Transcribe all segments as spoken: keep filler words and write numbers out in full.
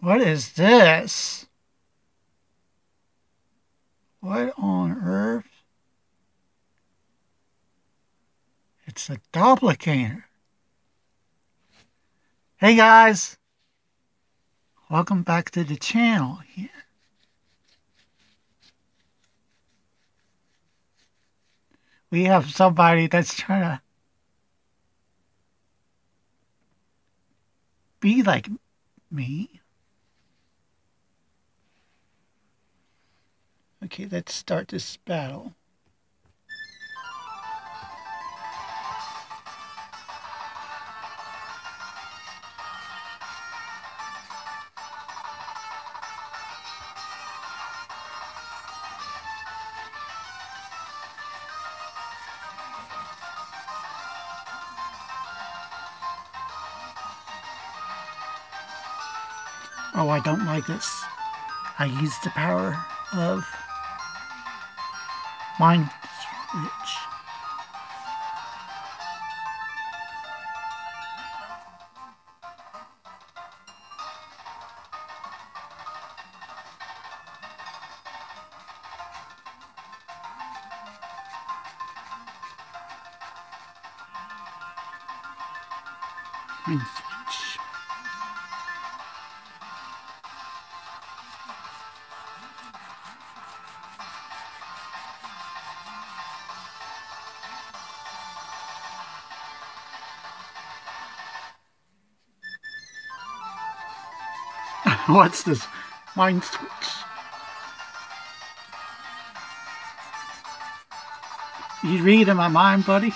What is this? What on earth? It's a doppelganger. Hey guys, welcome back to the channel here. We have somebody that's trying to be like me. Okay, let's start this battle. Oh, I don't like this. I use the power of Mind Switch. Mind Switch. What's this? Mind Switch. You read in my mind, buddy?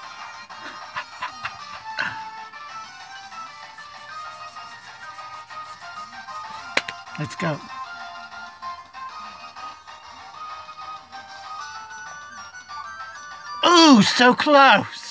Let's go. Ooh, so close!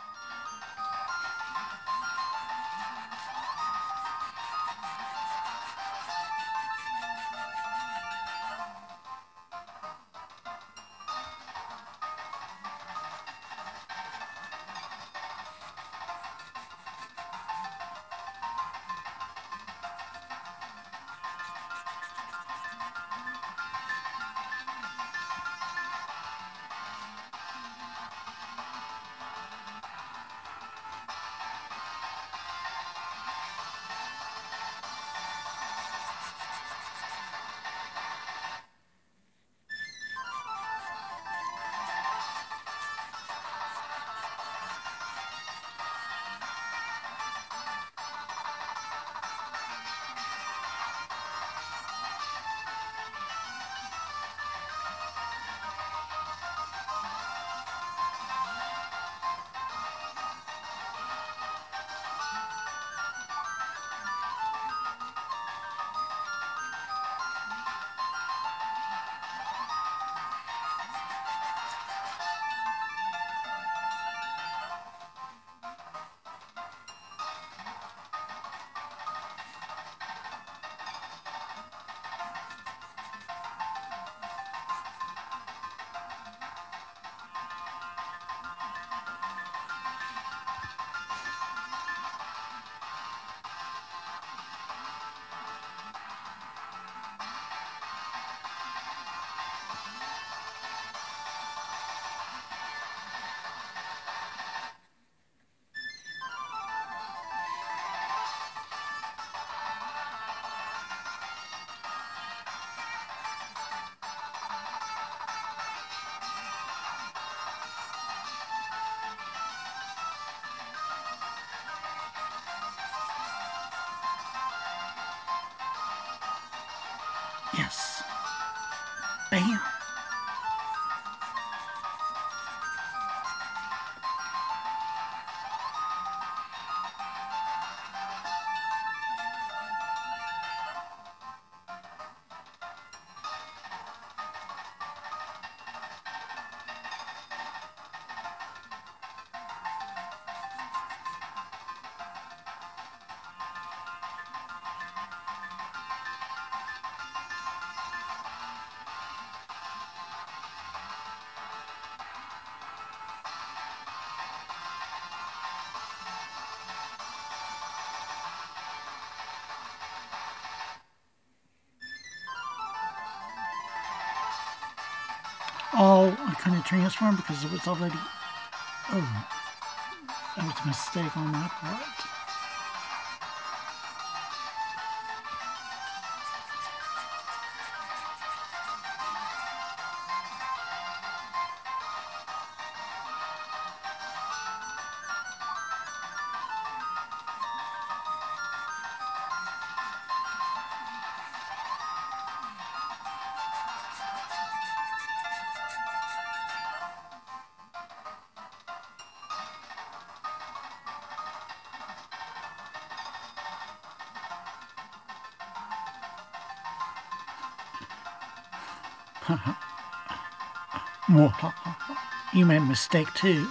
Yes. Bam. Oh, I couldn't transform because it was already... Oh, that was a mistake on my part. You made a mistake too.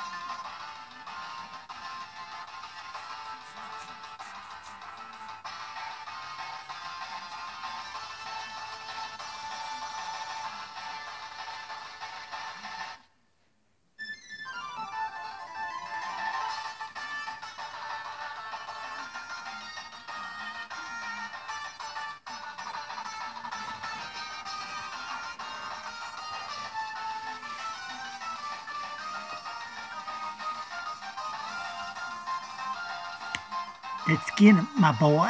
Let's get him, my boy.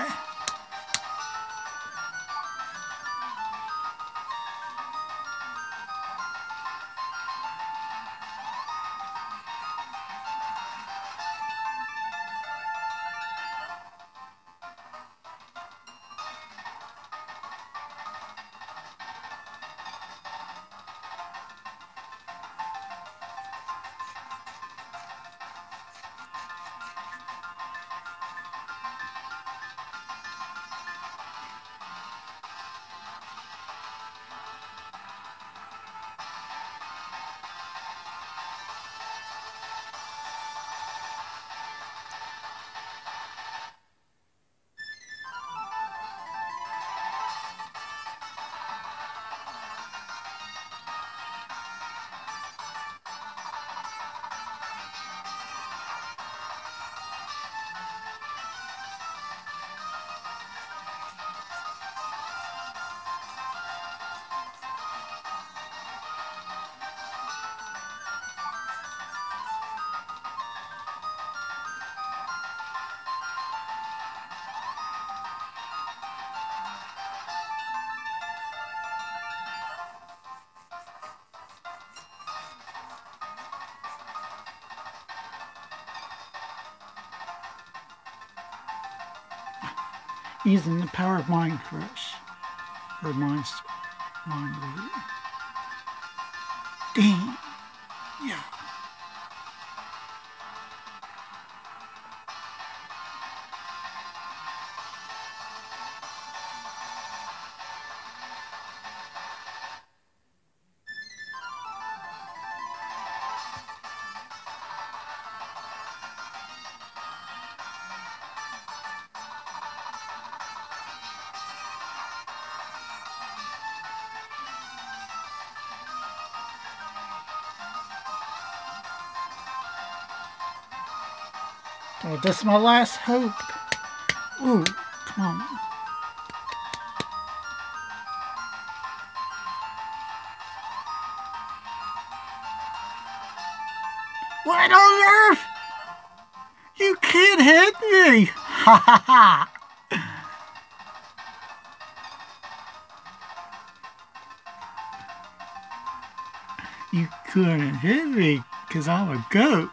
Using the power of Mind Crush. Or Mind... Mind Read. Dang. Yeah. Oh, this is my last hope. Ooh, come on. What on earth? You can't hit me! Ha ha ha! You couldn't hit me because I'm a ghost.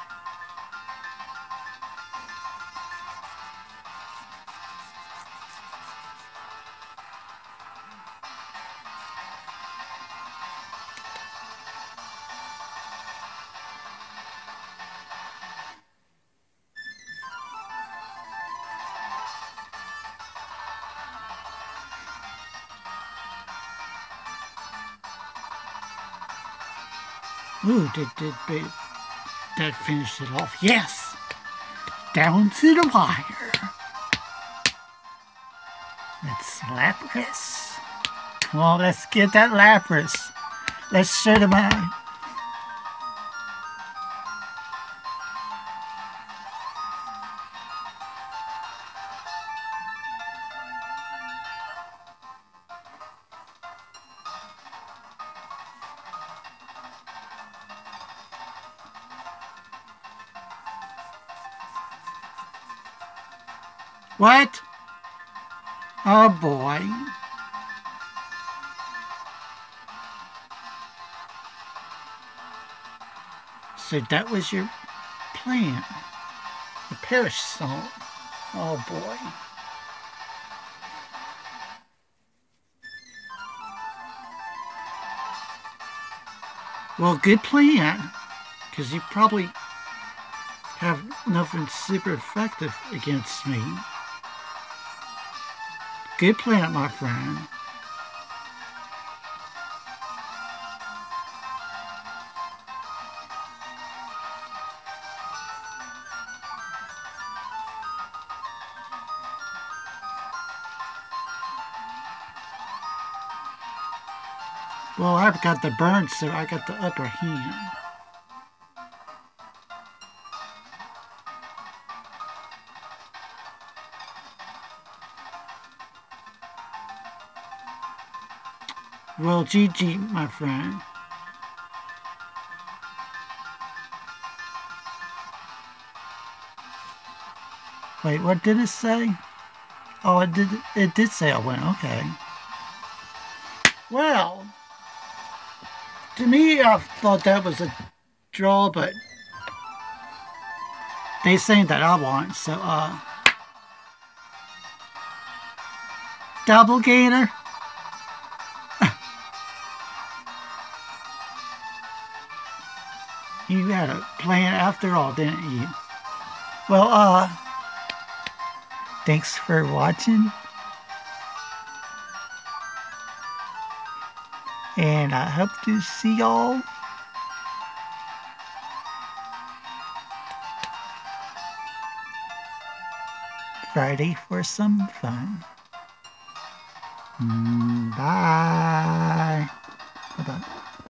Ooh, did, did, did, that finished it off. Yes! Down to the wire. Let's Lapras. Come on, let's get that Lapras. Let's show them out. What? Oh boy. So that was your plan. The parish song. Oh boy. Well, good plan. Because you probably have nothing super effective against me. Good plan, my friend. Well, I've got the burn, so I got the upper hand. Well, G G, my friend. Wait, what did it say? Oh, it did. It did say I win. Okay. Well, to me, I thought that was a draw, but they saying that I won. So, uh, Doppelganger. You had a plan after all, didn't you? Well, uh, thanks for watching. And I hope to see y'all Friday for some fun. Bye. Bye-bye.